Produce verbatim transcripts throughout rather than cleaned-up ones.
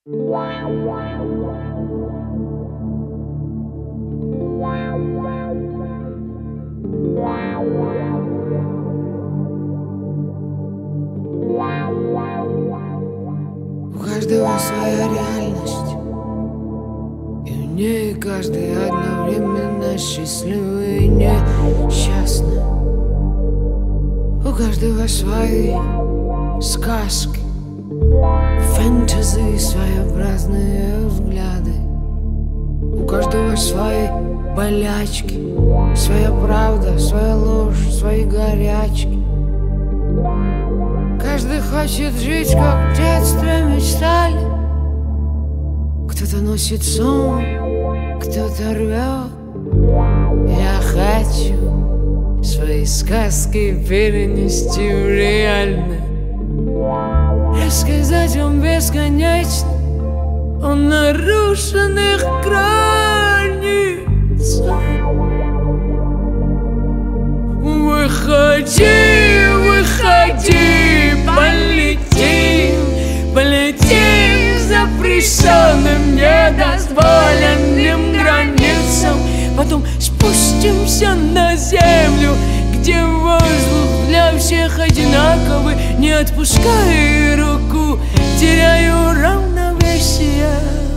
У каждого своя реальность, и в ней каждый одновременно счастливый и несчастный. У каждого свои сказки, фэнтези, своеобразные взгляды. У каждого свои болячки, своя правда, своя ложь, свои горячки. Каждый хочет жить, как в детстве мечтали. Кто-то носит сон, кто-то рвет. Я хочу свои сказки перенести в реальность, рассказать вам бесконечно о нарушенных границах. Выходи, выходи, полетим, полетим запрещенным, недозволенным границам. Потом спустимся на землю, где воздух для всех одинаковый. Не отпускай руку, теряю равновесие.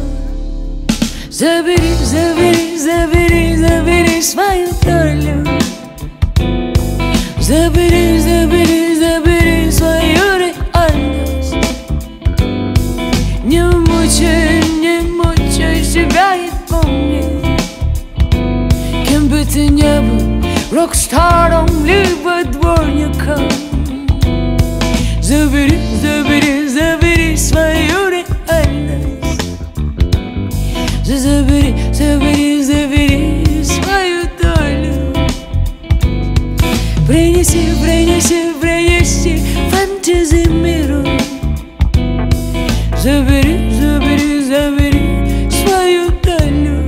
Забери, забери, забери, забери свою долю. Забери, забери, забери свою реальность. Не мучай, не мучай себя и помни, кем бы ты ни был, рок-старом либо дворником. Забери, забери, забери свою реальность. Забери, забери, забери свою долю. Принеси, принеси, принеси фэнтези миру. Забери, забери, забери свою долю.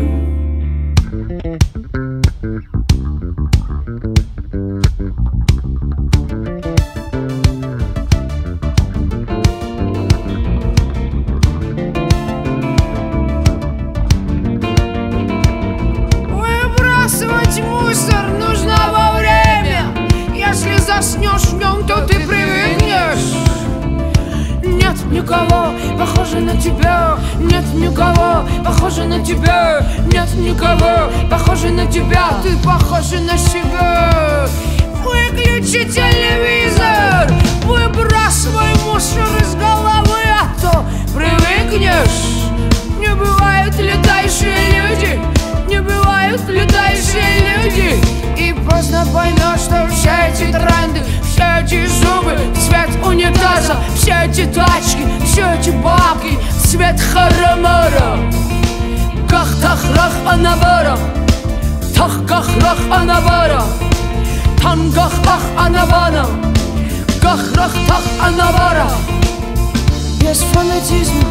Выбрасывать мусор нужно вовремя. Если заснешь в нем, то ты привыкнешь. Нет никого похоже на тебя, нет никого похоже на тебя, нет никого похоже на тебя, ты похожа на себя. Выключи телевизор, выбрасывай мусор из головы, а то привыкнешь. Не бывают летающие люди, не бывают летающие люди. И поздно поймешь, что все эти тренды, все эти зубы, цвет унитаза, все эти тачки, все эти бабки, цвет харамара. Ках-ках-рах анавара, тах-ках-рах анавара, там-гах-ах анавана, гах-рах-тах анавара. Без фанатизма,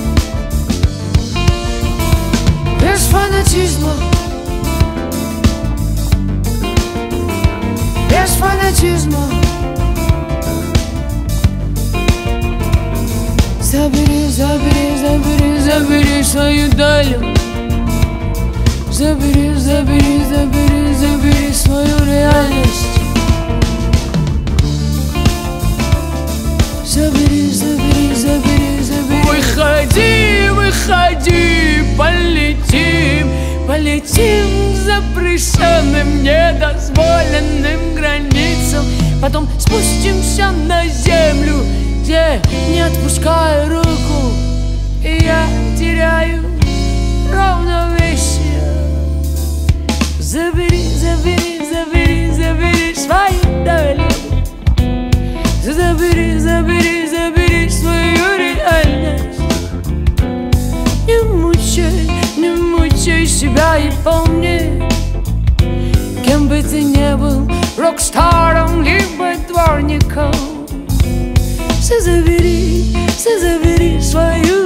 без фанатизма, без фанатизма. Забери, забери, забери, забери свою долю. Забери, забери, забери, забери свою реальность. Забери, забери, забери, забери. Выходи, выходи, полетим, полетим запрещенным, недозволенным границам. Потом спустимся на землю, где не отпускаю руку, и я теряю равновесие. Забери, забери, забери, забери свою долю. Забери, забери, забери свою реальность. Не мучай, не мучай себя и помни, кем бы ты ни был, рок-старом либо дворником. Забери, забери свою